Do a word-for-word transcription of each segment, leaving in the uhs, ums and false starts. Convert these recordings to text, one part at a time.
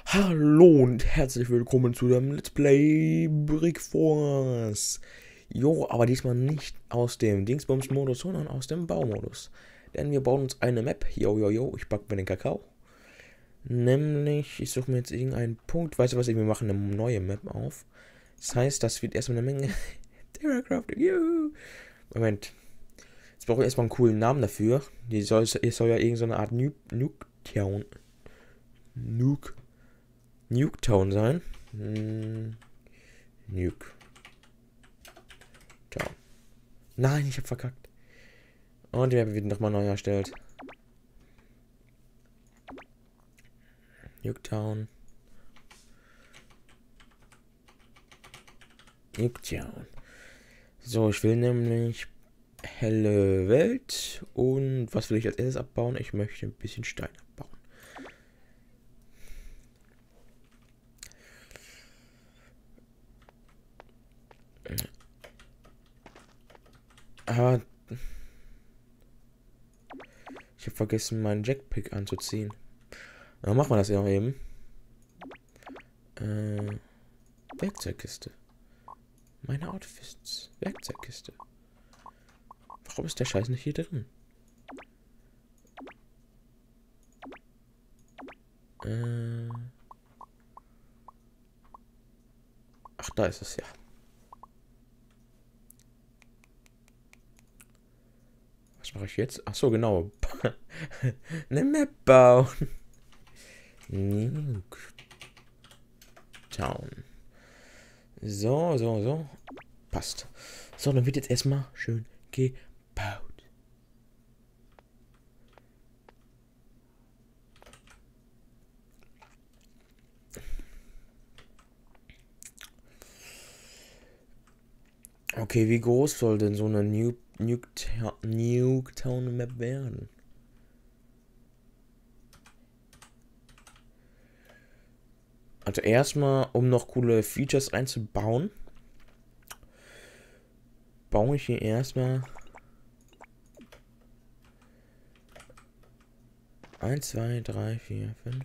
Hallo und herzlich willkommen zu dem Let's Play Brick Force. Jo, aber diesmal nicht aus dem Dingsbums-Modus, sondern aus dem Baumodus. Denn wir bauen uns eine Map. Jo, jo, jo, ich backe mir den Kakao. Nämlich, ich suche mir jetzt irgendeinen Punkt. Weißt du was, wir machen eine neue Map auf. Das heißt, das wird erstmal eine Menge Terracrafting. Juhu. Moment. Jetzt brauche ich erstmal einen coolen Namen dafür. Die soll, es soll ja irgendeine Art Nuke Town. Nuke. Nuketown sein. Hm, Nuke Town. Nein, ich habe verkackt. Und die Map wird nochmal neu erstellt. Nuketown. Nuketown. So, ich will nämlich helle Welt. Und was will ich als erstes abbauen? Ich möchte ein bisschen Stein abbauen. Aber ich habe vergessen, meinen Jackpick anzuziehen. Dann machen wir das ja auch eben. Äh, Werkzeugkiste. Meine Outfits. Werkzeugkiste. Warum ist der Scheiß nicht hier drin? Äh. Ach, da ist es ja. Was mache ich jetzt? Ach so, genau. Eine Map bauen. Nuke Town. So, so, so. Passt. So, dann wird jetzt erstmal schön gebaut. Okay, wie groß soll denn so eine Nuke, Nuke, Nuke Town Map werden? Also erstmal, um noch coole Features einzubauen, baue ich hier erstmal eins, zwei, drei, vier, fünf.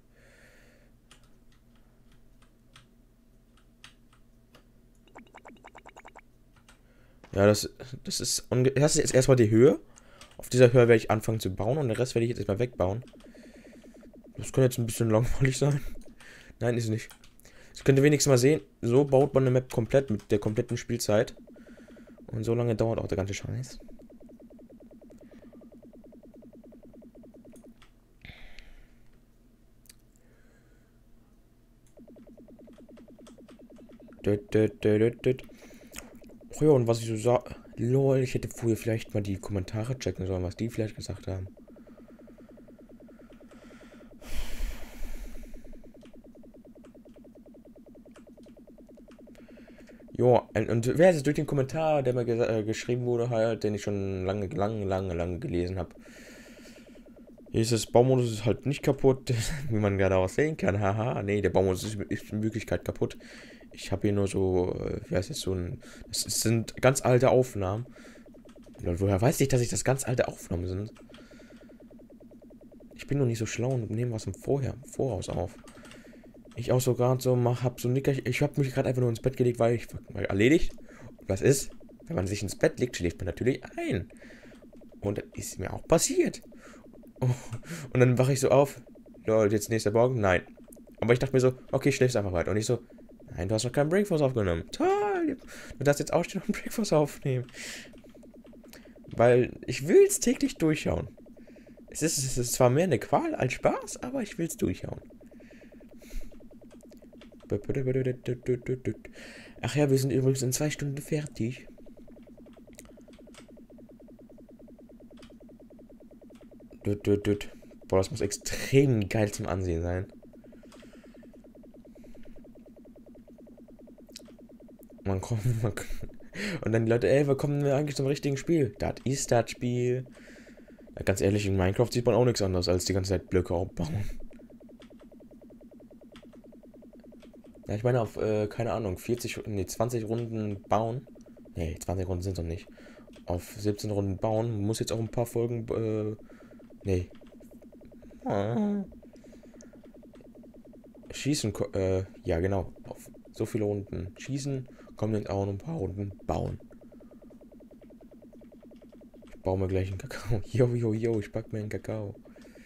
Ja, das, das ist. Und das ist jetzt erstmal die Höhe. Auf dieser Höhe werde ich anfangen zu bauen und den Rest werde ich jetzt erstmal wegbauen. Das könnte jetzt ein bisschen langweilig sein. Nein, ist nicht. Das könnt ihr wenigstens mal sehen. So baut man eine Map komplett mit der kompletten Spielzeit. Und so lange dauert auch der ganze Scheiß. Oh ja, und was ich so sag. Lol, ich hätte vorher vielleicht mal die Kommentare checken sollen, was die vielleicht gesagt haben. Jo, und wer ist es durch den Kommentar, der mir äh, geschrieben wurde, halt, den ich schon lange, lange, lange, lange gelesen habe. Hier ist das Baumodus ist halt nicht kaputt, wie man gerade auch sehen kann. Haha, nee, der Baumodus ist, ist in Wirklichkeit kaputt. Ich habe hier nur so, äh, wie heißt das, so ein. Das sind ganz alte Aufnahmen. Und woher weiß ich, dass ich das ganz alte Aufnahmen sind? Ich bin noch nicht so schlau und nehme was im Vorher, Voraus auf. Ich auch so gerade so mach, hab so Nicker. Ich habe mich gerade einfach nur ins Bett gelegt, weil ich weil erledigt. Und was ist? Wenn man sich ins Bett legt, schläft man natürlich ein. Und das ist mir auch passiert. Oh, und dann wache ich so auf. Leute, jetzt nächster Morgen? Nein. Aber ich dachte mir so, okay, ich schläfst einfach weiter. Und ich so, nein, du hast noch keinen Breakfast aufgenommen. Toll! Du darfst jetzt aufstehen und Breakfast aufnehmen. Weil ich will es täglich durchschauen. Es ist, es ist zwar mehr eine Qual als Spaß, aber ich will es durchschauen. Ach ja, wir sind übrigens in zwei Stunden fertig. Boah, das muss extrem geil zum Ansehen sein. Man kommt, man und dann die Leute, ey, wo kommen wir eigentlich zum richtigen Spiel? Das ist das Spiel. Ja, ganz ehrlich, in Minecraft sieht man auch nichts anderes, als die ganze Zeit Blöcke aufbauen. Ja, ich meine auf, äh, keine Ahnung, vierzig, nee, zwanzig Runden bauen. Nee, zwanzig Runden sind es noch nicht. Auf siebzehn Runden bauen. Muss jetzt auch ein paar Folgen, äh, nee. schießen, äh, ja genau, auf so viele Runden schießen, kommen dann auch noch ein paar Runden bauen. Ich baue mir gleich einen Kakao. Jo, jo, jo, ich back mir einen Kakao.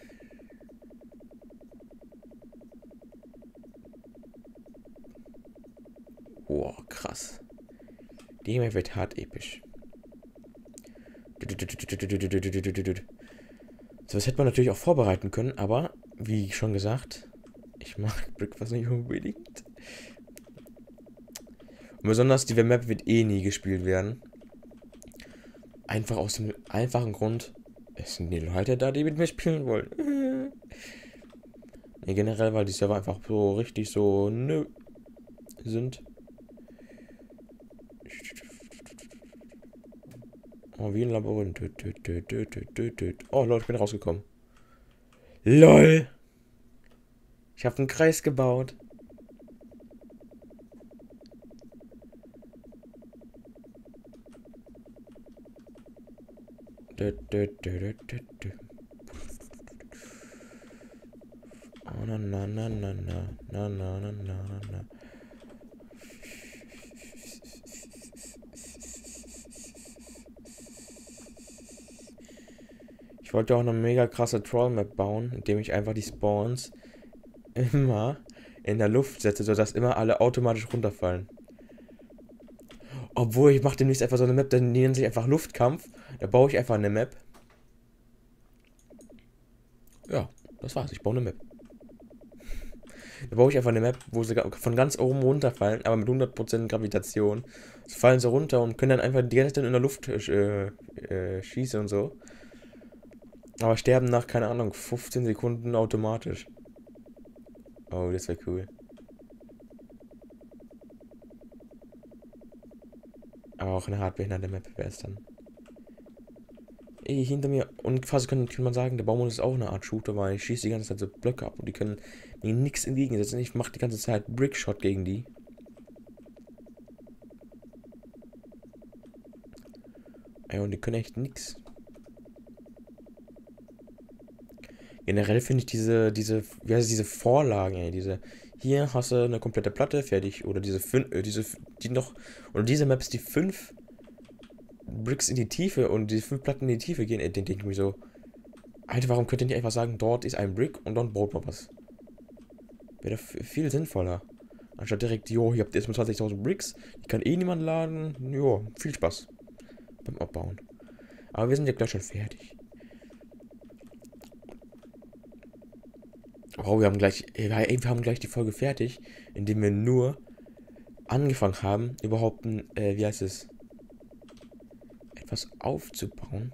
Boah, krass. Die Map wird hart episch. So, das hätte man natürlich auch vorbereiten können, aber wie schon gesagt, ich mag Brickfast nicht unbedingt. Und besonders die Map wird eh nie gespielt werden. Einfach aus dem einfachen Grund, es sind die Leute da, die mit mir spielen wollen. Ne, generell, weil die Server einfach so richtig so nö sind. Oh, wie ein Labyrinth. Oh, Leute, ich bin rausgekommen. LOL! Ich habe einen Kreis gebaut. Oh, na, na, na, na, na, na, na, na, na, na. Ich wollte auch eine mega krasse Troll-Map bauen, indem ich einfach die Spawns immer in der Luft setze, sodass immer alle automatisch runterfallen. Obwohl, ich mache demnächst einfach so eine Map, die nennt sich einfach Luftkampf. Da baue ich einfach eine Map. Ja, das war's. Ich baue eine Map. Da baue ich einfach eine Map, wo sie von ganz oben runterfallen, aber mit hundert Prozent Gravitation. Sie fallen so runter und können dann einfach die ganze Zeit in der Luft äh, äh, schießen und so. Aber sterben nach, keine Ahnung, fünfzehn Sekunden automatisch. Oh, das wäre cool. Aber auch eine hart behinderte Map wäre es dann. Ey, hinter mir, und fast kann, kann man sagen, der Baumodus ist auch eine Art Shooter, weil ich schieße die ganze Zeit so Blöcke ab und die können mir nichts entgegensetzen. Ich mache die ganze Zeit Brickshot gegen die. Ey, und die können echt nichts. Generell finde ich diese, diese, wie heißt diese Vorlagen, ey, diese, hier hast du eine komplette Platte, fertig, oder diese fünf, äh, diese, die noch, oder diese Maps, die fünf Bricks in die Tiefe und die fünf Platten in die Tiefe gehen, ey, den denke ich mir so, Alter, warum könnt ihr nicht einfach sagen, dort ist ein Brick und dann baut man was? Wäre doch viel sinnvoller. Anstatt direkt, jo, hier habt ihr erstmal zwanzigtausend Bricks, die kann eh niemand laden, jo, viel Spaß beim Abbauen. Aber wir sind ja gleich schon fertig. Wow, wir haben gleich, ey, wir haben gleich die Folge fertig, indem wir nur angefangen haben, überhaupt ein, äh, wie heißt es, etwas aufzubauen.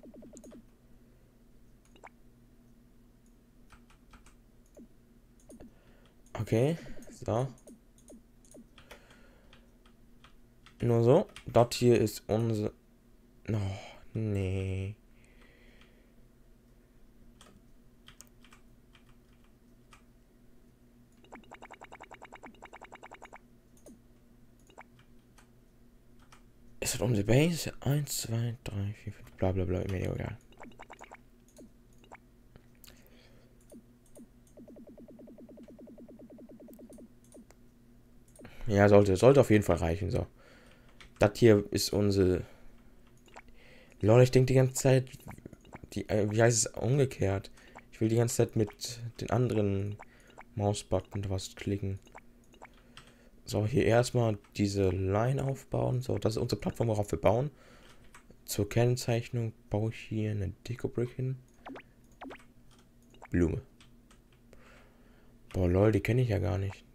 Okay, so. Nur so. Das hier ist unser... Oh, nee. Ist das unsere Base? eins, zwei, drei, vier, fünf, bla bla bla, mir egal. Ja, sollte, sollte auf jeden Fall reichen, so. Das hier ist unsere... Lol, ich denke die ganze Zeit... Die, äh, wie heißt es? Umgekehrt. Ich will die ganze Zeit mit den anderen Mausbutton was klicken. So, hier erstmal diese Line aufbauen. So, das ist unsere Plattform, worauf wir bauen. Zur Kennzeichnung baue ich hier eine Deko-Brick hin. Blume. Boah, lol, die kenne ich ja gar nicht.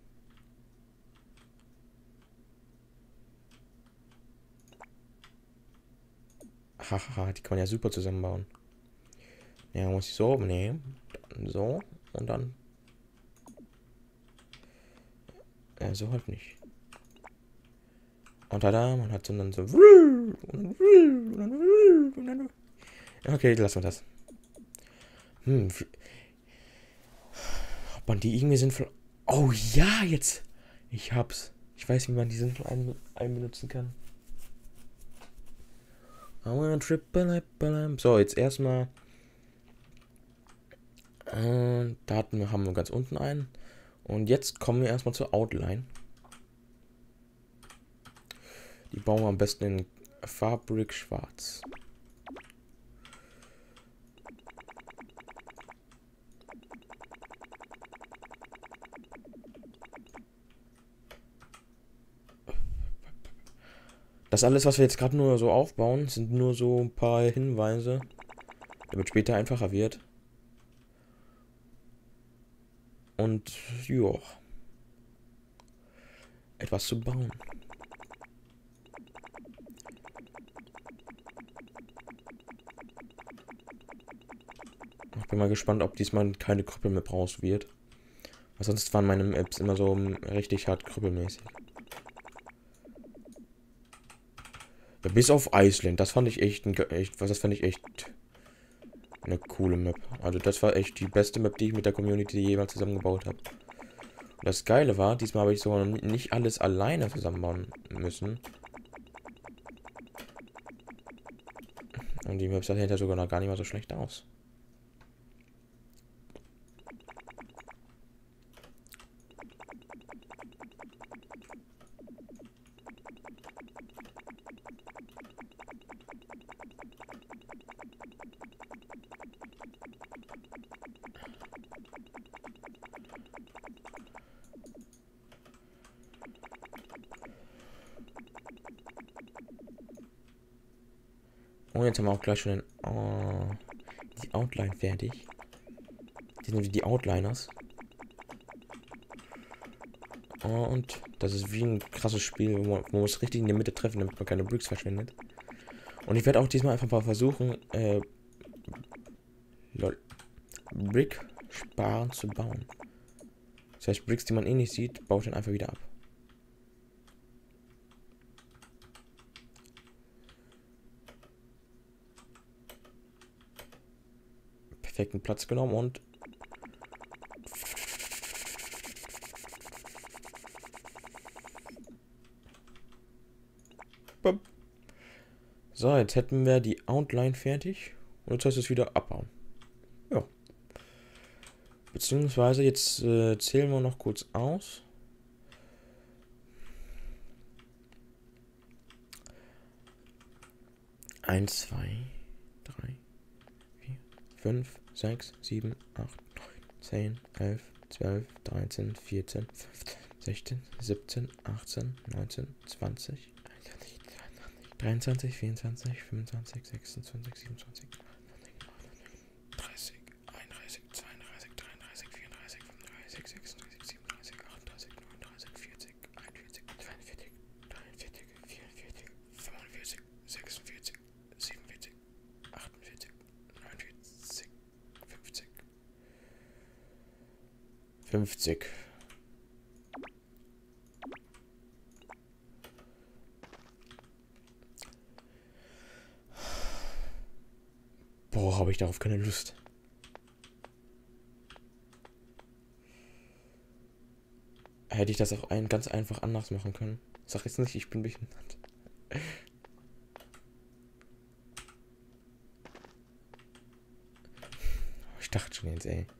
Hahaha, die kann man ja super zusammenbauen. Ja, muss ich so nehmen. So, und dann... Ja, so halt nicht. Und tada, man hat so dann so... Okay, lassen wir das. Hm. Ob man die irgendwie sinnvoll... Oh ja, jetzt! Ich hab's. Ich weiß, wie man die sinnvoll ein einbenutzen kann. So, jetzt erstmal... Äh, Daten haben wir ganz unten einen. Und jetzt kommen wir erstmal zur Outline. Die bauen wir am besten in Farbbrick schwarz. Das alles, was wir jetzt gerade nur so aufbauen, sind nur so ein paar Hinweise, damit später einfacher wird. Und ja, etwas zu bauen. Ich bin mal gespannt, ob diesmal keine Krüppel-Map raus wird. Weil sonst waren meine Maps immer so richtig hart krüppelmäßig. Ja, bis auf Iceland, das fand ich echt, ein, echt was das fand ich echt eine coole Map. Also das war echt die beste Map, die ich mit der Community jemals zusammengebaut habe. Und das Geile war, diesmal habe ich so nicht alles alleine zusammenbauen müssen. Und die Map sah hinterher sogar noch gar nicht mal so schlecht aus. Und jetzt haben wir auch gleich schon den, oh, die Outline fertig. Die sind wie die Outliners. Oh, und das ist wie ein krasses Spiel, wo man, man muss richtig in die Mitte treffen, damit man keine Bricks verschwendet. Und ich werde auch diesmal einfach mal versuchen, äh, lol, Brick sparen zu bauen. Das heißt, Bricks, die man eh nicht sieht, baue ich dann einfach wieder ab. Perfekten Platz genommen und so, jetzt hätten wir die Outline fertig und jetzt heißt es wieder abbauen. Ja. Beziehungsweise jetzt äh, zählen wir noch kurz aus. eins, zwei, drei, vier, fünf, sechs, sieben, acht, neun, zehn, elf, zwölf, dreizehn, vierzehn, fünfzehn, sechzehn, siebzehn, achtzehn, neunzehn, zwanzig, dreiundzwanzig, vierundzwanzig, fünfundzwanzig, sechsundzwanzig, siebenundzwanzig, dreißig, einunddreißig, zweiunddreißig, dreiunddreißig, vierunddreißig, fünfunddreißig, sechsunddreißig, siebenunddreißig, achtunddreißig, neununddreißig, vierzig, einundvierzig, zweiundvierzig, dreiundvierzig, vierundvierzig, fünfundvierzig, sechsundvierzig, siebenundvierzig, achtundvierzig, neunundvierzig, fünfzig. fünfzig. Boah, habe ich darauf keine Lust. Hätte ich das auch ein, ganz einfach anders machen können. Sag jetzt nicht, ich bin behindert. Ich dachte schon jetzt, ey.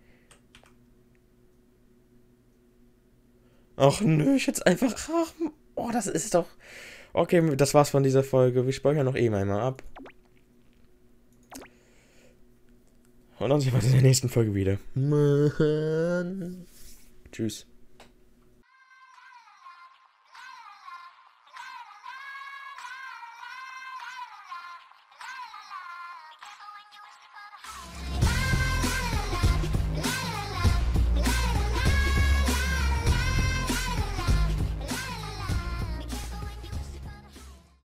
Ach nö, ich jetzt einfach. Ach, oh, das ist doch. Okay, das war's von dieser Folge. Wir speichern noch eben einmal ab. Und dann sehen wir uns in der nächsten Folge wieder. Mann. Tschüss.